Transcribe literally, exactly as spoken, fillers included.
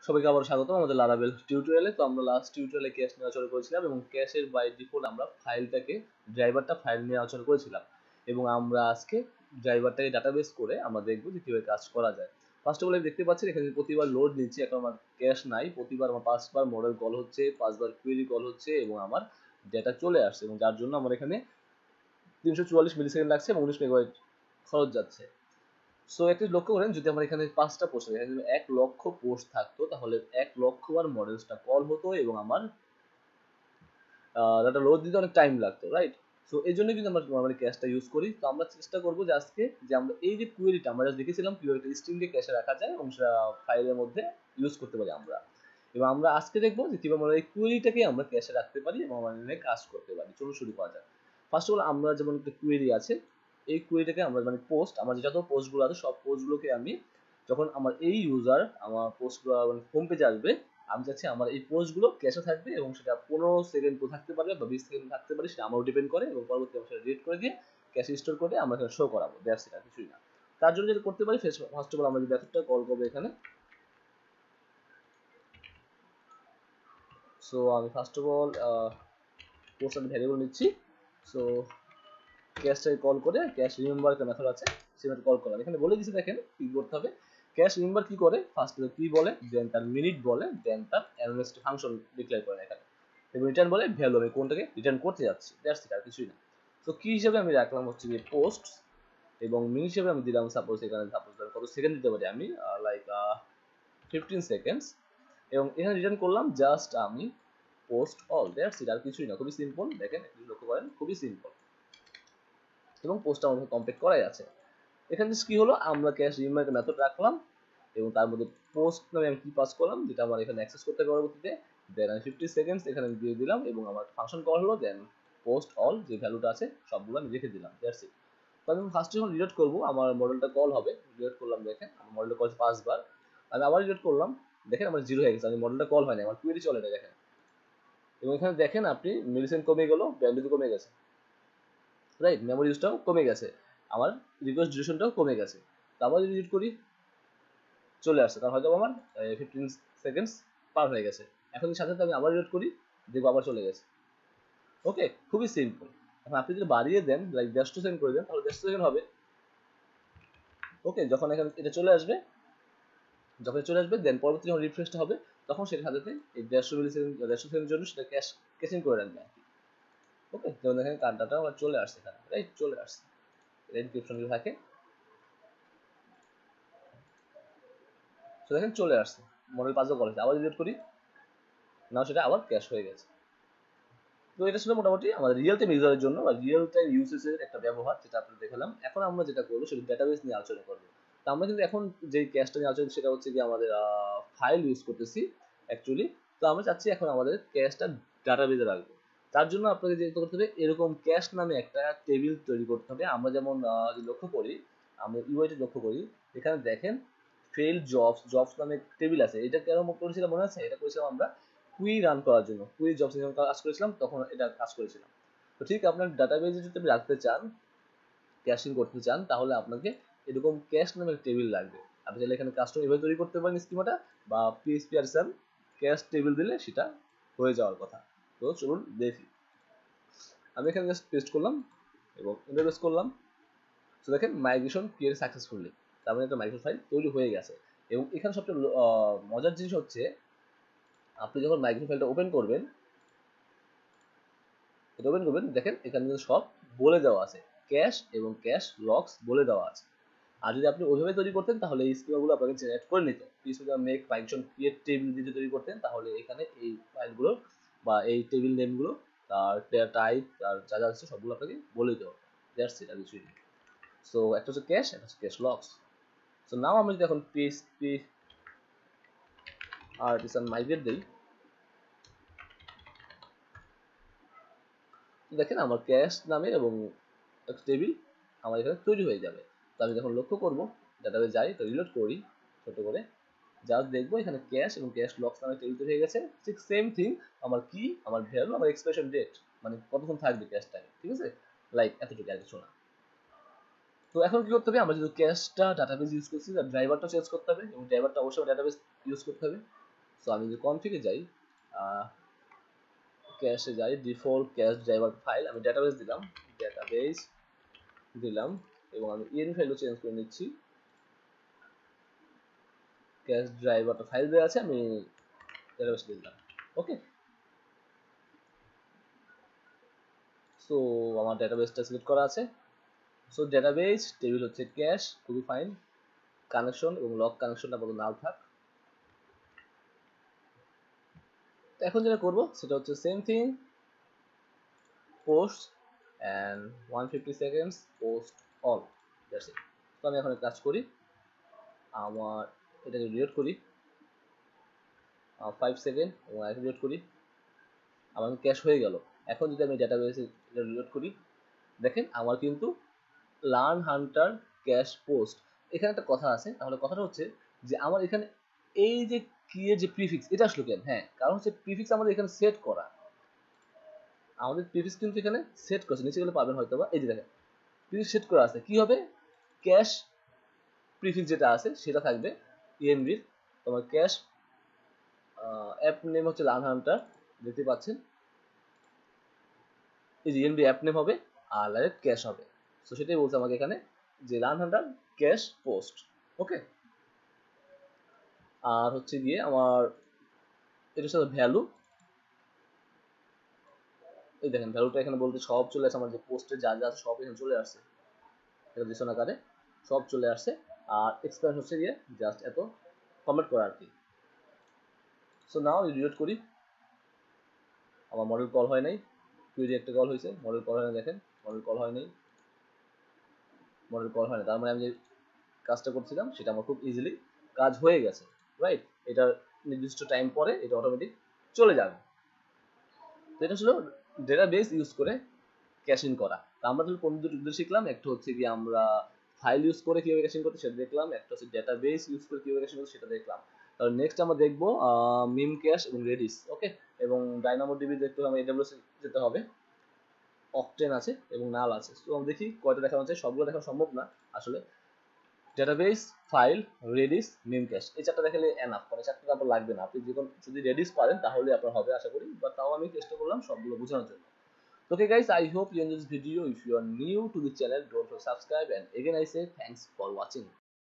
সবাইকে আবার স্বাগতম আমাদের লারাবেল টিউটোরিয়ালে। তো আমরা লাস্ট টিউটোরিয়ালে ক্যাশ নিয়ে আলোচনা করেছিলাম এবং ক্যাশের বাই ডিফল্ট আমরা ফাইলটাকে ড্রাইভারটা ফাইল নিয়ে আলোচনা করেছিলাম এবং আমরা আজকে ড্রাইভারটাকে ডাটাবেস করে আমরা দেখবো যে কিভাবে কাজ করা যায়। ফার্স্ট অফ অল দেখতে পাচ্ছি এখানে প্রতিবার লোড নিচ্ছে, এখন আমার ক্যাশ নাই, প্রতিবার আমার পাঁচবার মডেল কল হচ্ছে, পাঁচবার কুয়েরি কল হচ্ছে এবং আমার ডেটা চলে আসছে এবং যার জন্য আমার এখানে তিনশো চুয়াল্লিশ মিলি সেকেন্ড লাগছে এবং উনিশ মেগাবাইট খরচ যাচ্ছে। সো একটি লক্ষ্য করেন, যদি আমার এখানে পাঁচটা পোস্ট থাকে, এখানে এক লক্ষ পোস্ট থাকতো তাহলে এক লক্ষ বার মডেলসটা কল হতো এবং আমার ডাটা লোড দিতে অনেক টাইম লাগতো, রাইট? সো এই জন্য কিন্তু আমরা নর্মালি ক্যাশটা ইউজ করি। তো আমরা চেষ্টা করবো যে আজকে যে আমরা এই যে কুয়েরিটা আমরা জাস্ট দেখেছিলাম কিভাবে একটা স্ট্রিং দিয়ে ক্যাশে রাখা যায় এবং সেটা ফাইলের মধ্যে ইউজ করতে পারি আমরা, এবং আমরা আজকে দেখবো যে কিভাবে আমরা এই কুয়েরিটাকে আমরা ক্যাশে রাখতে পারি এবং আমরা কাজ করতে পারি। চলুন শুরু করা যায়। ফার্স্ট অফ অল আমরা যেমন একটা কুয়েরি আছে, এই কুয়েরিটাকে আমরা মানে পোস্ট, আমার যত পোস্টগুলো আছে সব পোস্টগুলোকে আমি যখন আমার এই ইউজার আমার পোস্টগুলো মানে হোম পেজে আসবে, আমি চাচ্ছি আমার এই পোস্টগুলো ক্যাশে থাকবে এবং সেটা পনেরো সেকেন্ড থাকতে পারবে বা বিশ সেকেন্ড থাকতে পারে, সেটা আমারও ডিপেন্ড করে এবং পরবর্তী আমি সেটা রিড করে দিয়ে ক্যাশে স্টোর করে আমরা এখানে শো করাবো। দ্যাটস ইট, আর কিছুই না। তার জন্য যেটা করতে পারি, ফার্স্ট অফ অল আমরা যে মেথডটা কল করবো এখানে, সো আমি ফার্স্ট অফ অল পোস্ট আমি ভ্যারিয়েবল নিচ্ছি। সো ক্যাশটাকে কল করে ক্যাশ রিমেম্বার একটা মেথড আছে, সেই মেথড কল করলাম। এখানে বলে দিচ্ছি দেখেন কি করতে হবে। ক্যাশ রিমেম্বার কি করে, ফার্স্ট কি বলে, দেন তার মিনিট বলে, দেন তার অ্যানালিস্ট ফাংশন ডিক্লেয়ার করে এখানে, এবং রিটার্ন বলে ভ্যালু আমি কোনটাকে রিটার্ন করতে যাচ্ছি। দ্যাটস ইট, আর কিছুই না। তো কি হিসাবে আমি রাখলাম হচ্ছে যে পোস্ট, এবং মিনিট হিসেবে আমি দিলাম সাপোজ এখানে সাপোজ কত সেকেন্ড দিতে পারি আমি, লাইক ফিফটিন সেকেন্ডস, এবং এখানে রিটার্ন করলাম জাস্ট আমি পোস্ট অল। দ্যাটস ইট, আর কিছুই না। খুবই সিম্পল, দেখেন লক্ষ্য করেন, খুবই সিম্পল এবং পোস্টটা আমাদের কমপ্লিট করাই আছে। এখানে কি হলো, আমরা ক্যাশ রিমেম্বার মেথড রাখলাম এবং তার মধ্যে পোস্ট নামে আমি কি পাস করলাম যেটা আমার এখানে অ্যাক্সেস করতে হবে পরবর্তীতে, দেন আমি ফিফটি সেকেন্ডস এখানে দিয়ে দিলাম এবং আমার ফাংশন কল হলো, দেন পোস্ট অল যে ভ্যালুটা আছে সবগুলো আমি রেখে দিলাম। That's it. তো আমি ফার্স্ট যখন রিলোড করবো আমার মডেলটা কল হবে, রিলোড করলাম, দেখেন আমার মডেলটা কল পাঁচবার, আমি আবার রিলোড করলাম, দেখেন আমার জিরো হয়ে গেছে, আমি মডেলটা কল হয়নি, আমার কুয়েরি চলে না দেখেন। এবং এখানে দেখেন আপনি মিলিসেকেন্ড কমে গেল, ব্যান্ডউইথ কমে গেছে, রাইট? মেমোরি ইউজটাও কমে গেছে, আমার রিকোয়েস্ট ডিউরেশনটাও কমে গেছে। তো আবার যদি রিড করি চলে আসছে, কারণ হয়তো আমার ফিফটিন সেকেন্ডস পার হয়ে গেছে। এখন সাথে সাথে আমি আবার রিড করি, দেখবো আবার চলে গেছে। ওকে, খুবই সিম্পল। এখন আপনি যদি বাড়িয়ে দেন লাইক দেড়শো সেকেন্ড করে দেন তাহলে দেড়শো সেকেন্ড হবে। ওকে, যখন এখানে এটা চলে আসবে, যখন চলে আসবে দেন পরবর্তী যখন রিফ্রেশটা হবে তখন সেটার সাথে এই দেড়শো মিলি সেকেন্ড দেড়শো সেকেন্ডের জন্য সেটা ক্যাশ ক্যাশিং করে রাখবে আর কি। ওকে, যেমন দেখেন কার্ডটা আবার চলে আসছে এখানে, রাইট? চলে আসছে, ডিসক্রিপশন থাকে, তো দেখেন চলে আসছে, মডেল পাঁচও কলেজ আবার রিলেট করি, নাও সেটা আবার ক্যাশ হয়ে গেছে। তো এটা ছিল মোটামুটি আমাদের রিয়েল টাইম ইউজারের জন্য বা রিয়েল টাইম ইউসেজের একটা ব্যবহার, যেটা আপনারা দেখালাম। এখন আমরা যেটা করবো সেটা ডেটাবেস নিয়ে আলোচনা করবো। তো আমরা কিন্তু এখন যে ক্যাশটা নিয়ে আলোচনা সেটা হচ্ছে যে আমাদের ফাইল ইউজ করতেছি অ্যাকচুয়ালি। তো আমরা চাচ্ছি এখন আমাদের ক্যাশটা ডাটাবেসে রাখবো। তার জন্য আপনাকে যেটা করতে হবে, এরকম ক্যাশ নামে একটা টেবিল তৈরি করতে হবে। আমরা যেমন লক্ষ্য করি, আমরা ইউআইটি লক্ষ্য করি, এখানে দেখেন ফেল জবস জবস নামে টেবিল আছে। এটা কেন করেছিলাম মনে আছে? এটা করেছিলাম আমরা কুই রান করার জন্য, কুই জবস যখন কাজ করেছিলাম তখন এটা কাজ করেছিলাম। তো ঠিক আপনার ডাটাবেসে যদি আপনি রাখতে চান, ক্যাশিং করতে চান, তাহলে আপনাকে এরকম ক্যাশ নামে টেবিল লাগবে। আপনি চাইলে এখানে কাস্টম এভাবে তৈরি করতে পারেন স্কিমাটা, বা পিএইচপি আর সাম ক্যাশ টেবিল দিলে সেটা হয়ে যাওয়ার কথা। তো চলুন দেখি। আমি এখানে জাস্ট পেস্ট করলাম এবং ইন্টারফেস করলাম। তো দেখেন মাইগ্রেশন ক্রিয়েট সাকসেসফুলি, তার মানে একটা মাইগ্রেশন ফাইল তৈরি হয়ে গেছে। এবং এখানে সবচেয়ে মজার জিনিস হচ্ছে, আপনি যখন মাইগ্রেশন ফাইলটা ওপেন করবেন, এটা ওপেন করবেন, দেখেন এখানে কিন্তু সব বলে দেওয়া আছে, ক্যাশ এবং ক্যাশ লক্স বলে দেওয়া আছে। আর যদি আপনি ওইভাবে তৈরি করতেন তাহলে এই স্কিমাগুলো আপনাকে জেনারেট করে নিত। যদি মেক মাইগ্রেশন ক্রিয়েট টেবিল দিয়ে তৈরি করতেন তাহলে এখানে এই ফাইলগুলো বা এই টেবিল নেমগুলো, তার টাইপ, তার যা যা আছে সবগুলো আপনাকে বলে দিতে হবে। দ্যাটস ইট, আর কিছুই নেই। সো একটা হচ্ছে ক্যাশ, একটা হচ্ছে ক্যাশ লক্স। সো নাও আমরা যদি এখন পিএইচপি আর্টিসান মাইগ্রেট দেই, দেখেন আমার ক্যাশ নামে এবং একটা টেবিল আমার এখানে তৈরি হয়ে যাবে। তো আমি যখন লক্ষ্য করবো, ডাটাবেস যাই, তো রিলোড করি ছোট করে, জাস্ট দেখবো এখানে ক্যাশ এবং ক্যাশ লক্স নামে টেবিল তৈরি হয়ে গেছে। ঠিক সেম থিং আমার কি, আমার ভ্যালু, আমার এক্সপ্রেশন ডেট, মানে কতক্ষণ থাকবে ক্যাশটাকে, ঠিক আছে? লাইক এতটুকু, আর কিছু না। তো এখন কি করতে হবে, আমরা যদি ক্যাশটা ডাটাবেস ইউজ করছি তার ড্রাইভারটা চেঞ্জ করতে হবে এবং ড্রাইভারটা অবশ্যই ডাটাবেস ইউজ করতে হবে। সো আমি যদি কনফিগে যাই, ক্যাশে যাই, ডিফল্ট ক্যাশ ড্রাইভার ফাইল, আমি ডেটাবেস দিলাম, ডেটাবেস দিলাম এবং আমি ইএন ফাইলও চেঞ্জ করে নিচ্ছি। ক্যাশ ড্রাইভারটা ফাইল দেওয়া আছে, আমি ডেটাবেস দিলাম। ওকে, সো আমার ডেটাবেসটা সিলেক্ট করা আছে। সো ডেটাবেস টেবিল হচ্ছে ক্যাশ, খুবই ফাইন। কানেকশন এবং লগ কানেকশনটা বলো নাল থাক। এখন যেটা করবো সেটা হচ্ছে same thing, post and one fifty seconds post all, that's it. তো আমি এখন কাজ করি, আমার এটাকে রিলোড করি ফাইভ সেকেন্ড এবং আরেকটা রিলোড করি, আমার ক্যাশ হয়ে গেল। এখন যদি আমি ডেটাবেসে এটা রিলোড করি, দেখেন আমার কিন্তু লার্ন হান্টার ক্যাশ পোস্ট, এখানে একটা কথা আছে। তাহলে কথাটা হচ্ছে যে আমার এখানে এই যে কি এর যে প্রিফিক্স, এটা আসলো কেন? হ্যাঁ, কারণ হচ্ছে প্রিফিক্স আমাদের এখানে সেট করা, আমাদের প্রিফিক্স কিন্তু এখানে সেট করছে, নিচে গেলে পাবেন হয়তো বা, এই যে দেখেন প্রিফিক্স সেট করা আছে। কি হবে? ক্যাশ প্রিফিক্স যেটা আছে সেটা থাকবে ইএমভির, তোমার ক্যাশ অ্যাপ নেম হচ্ছে লার্ন হান্টার, দেখতে পাচ্ছেন এই যে ইএমভি অ্যাপ নেম হবে আর ডাইরেক্ট ক্যাশ হবে। সো সেটাই বলছে আমাকে এখানে যে Learn Hunter cache post. Okay, আর হচ্ছে গিয়ে আমার এটার সাথে ভ্যালু, এই দেখেন ভ্যালুটা এখানে বলতে সব চলে আসে, আমার যে পোস্টে যা যা আছে সব এখানে চলে আসছে, এটা দিশন আকারে সব চলে আসছে। আর এক্সপেরিয়েন্স হচ্ছে গিয়ে জাস্ট এত কমেন্ট করা আর কি। সো নাও রিলোড করি, আমার মডেল কল হয় নাই, কুইরি একটা কল হয়েছে, মডেল কল হয় না, দেখেন মডেল কল হয় নাই, মডেল কল হয় না, তার মানে আমি যে কাজটা করছিলাম সেটা আমার খুব ইজিলি কাজ হয়ে গেছে, রাইট? এটার নির্দিষ্ট টাইম পরে এটা অটোমেটিক চলে যাবে। তো এটা ছিল ডেটাবেস ইউজ করে ক্যাশিং করা। তো আমরা তাহলে কোন দুটো উদ্দেশ্য শিখলাম, একটা হচ্ছে কি আমরা ফাইল ইউজ করে কিভাবে ক্যাশিং করতে সেটা দেখলাম, একটা হচ্ছে ডেটাবেস ইউজ করে কিভাবে ক্যাশিং করতে সেটা দেখলাম। তাহলে নেক্সট আমরা দেখবো মিম ক্যাশ এবং রেডিস। ওকে, এবং ডাইনামোডিবি দেখতে হবে, এডব্লিউএস যেতে হবে, অকটেন আছে এবং নাল আছে। তো আমরা দেখি কয়টা দেখানো হচ্ছে, সবগুলো দেখা সম্ভব না আসলে। Database, file, Redis, memcache, এই চারটা দেখালে এনাফ, মানে চারটা আপনার লাগবে না। আপনি যখন যদি রেডিস পারেন তাহলে আপনার হবে আশা করি, বা তাও আমি চেষ্টা করলাম সবগুলো বোঝানোর জন্য। Okay guys, I hope you enjoyed this video. If you are new to the channel, don't forget to subscribe, and again I say thanks for watching.